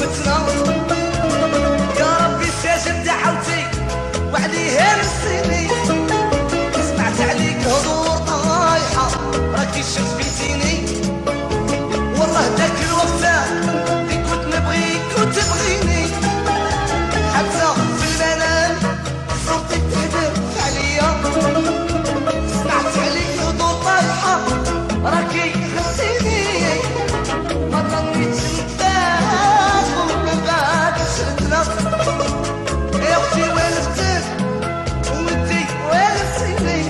قوتنا. يا ربي استجب دعوتي وعليها نسيني، سمعت عليك هضور طايحة راكي شفيتيني. والله داك الوقت اللي كنت نبغيك وتبغيني، حتى في المنام صوتك تهدر عليا. سمعت عليك هضور طايحة راكي خسيني، ما ظنيتش نتفاهم ومن بعد شردنا. يا اختي والفتك وانتي والفتيني.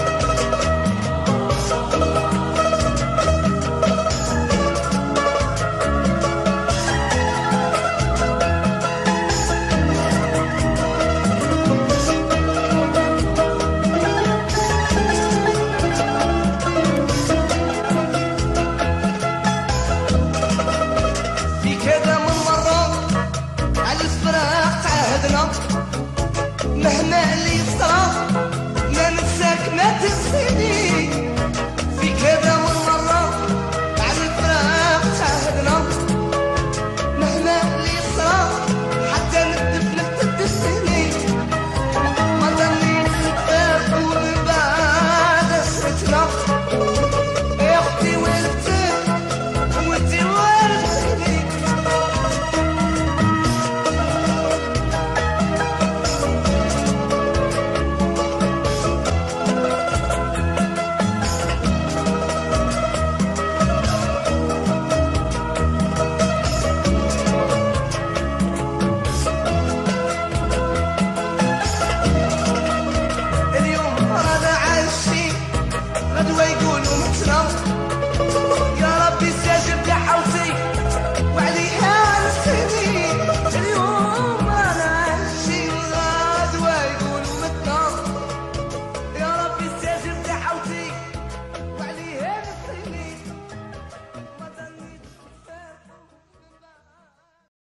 في كذا من مرة على الفراق تعهدنا، مهما